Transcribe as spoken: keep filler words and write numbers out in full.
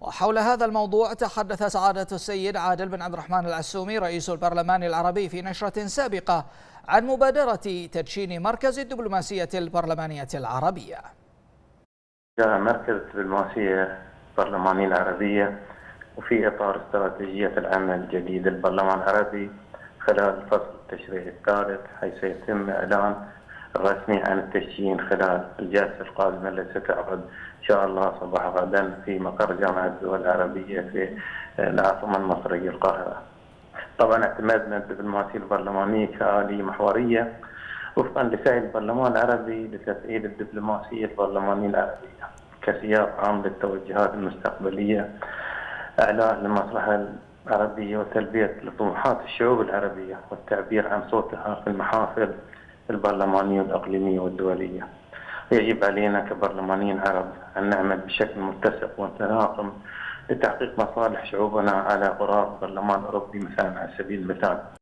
وحول هذا الموضوع تحدث سعادة السيد عادل بن عبد الرحمن العسومي رئيس البرلمان العربي في نشرة سابقة عن مبادرة تدشين مركز الدبلوماسية البرلمانية العربية. جاء مركز الدبلوماسية البرلمانية العربية وفي إطار استراتيجية العمل الجديد للبرلمان العربي خلال الفصل التشريعي الثالث، حيث يتم إعلان رسمي عن التدشين خلال الجلسة القادمة التي ستعقد إن شاء الله صباح غدا في مقر جامعة الدول العربية في العاصمة المصرية القاهرة. طبعا اعتمدنا الدبلوماسية البرلمانية كآلية محورية وفقا لسعي البرلمان العربي لتفعيل الدبلوماسية البرلمانية العربية كسياق عام للتوجهات المستقبلية، إعلاء للمصلحة العربية وتلبية لطموحات الشعوب العربية والتعبير عن صوتها في المحافل البرلمانية والإقليمية والدولية. يجب علينا كبرلمانيين عرب أن نعمل بشكل متسق ومتناغم لتحقيق مصالح شعوبنا على غرار برلمان أوروبي مثلا على سبيل المثال.